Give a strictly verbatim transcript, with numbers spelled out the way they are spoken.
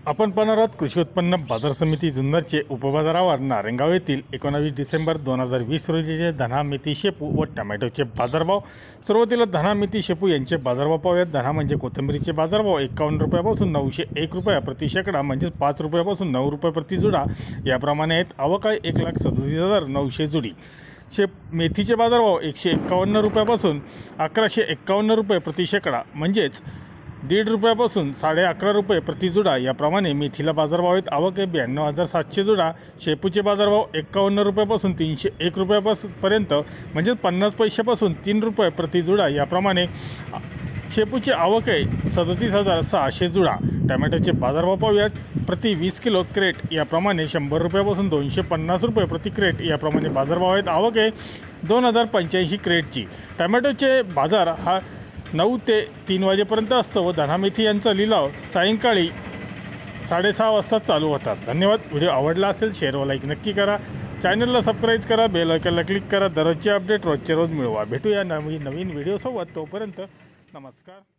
आपण पाहणार आहोत कृषी उत्पन्न बाजार समिती जुन्नरचे उपबाजारावर नारायणगाव येथील एकोणावीस डिसेंबर दोन हजार वीस रोजीचे धना मेथी शेपू व टमॅटोचे बाजारभाव। सुरुवातीला धना मेथी शेपू यांचे बाजारभाव पाहूयात। धना म्हणजे कोथिंबीरीचे बाजारभाव एकावन्न रुपयापासून नऊशे एक रुपया प्रति शेकडा म्हणजेच पाच रुपयापासून नऊ रुपये प्रति जुडा याप्रमाणे आहेत। आवक आहे एक लाख सदतीस हजार नऊशे जुडी। शेप मेथीचे बाजारभाव एकशे एक्कावन्न रुपयापासून अकराशे एक्कावन्न रुपये प्रति शेकडा म्हणजेच दीड रुपयापासून साडे अकरा रुपये प्रति जुडा याप्रमाणे मेथीला बाजारभाव आहेत। आवक आहे ब्याण्णव हजार सातशे जुडा। शेपूचे बाजारभाव एक्कावन्न रुपयापासून तीनशे एक रुपयापासून पर्यंत म्हणजेच पन्नास पैशापासून तीन रुपये प्रति जुडा याप्रमाणे शेपूची आवक आहे सदतीस हजार सहाशे जुडा। टमॅटोचे बाजारभाव पाहूयात। प्रति वीस किलो क्रेट याप्रमाणे शंभर रुपयापासून दोनशे पन्नास रुपये प्रति क्रेट याप्रमाणे बाजारभाव आहेत। आवक आहे दोन हजार पंच्याऐंशी क्रेटची। टमॅटोचे बाजार हा नऊ ते तीन वाजेपर्यंत असतो व धना मेथी यांचा लिलाव सायंकाळी साडेसहा वाजता चालू होतात। धन्यवाद। व्हिडिओ आवडला असेल शेअर व लाईक नक्की करा। चॅनलला सबस्क्राईब करा, बेल आयकॉनला क्लिक करा। दररोजचे अपडेट रोजचे रोज मिळवा। भेटूया नवीन नवीन व्हिडिओसोबत। तोपर्यंत नमस्कार।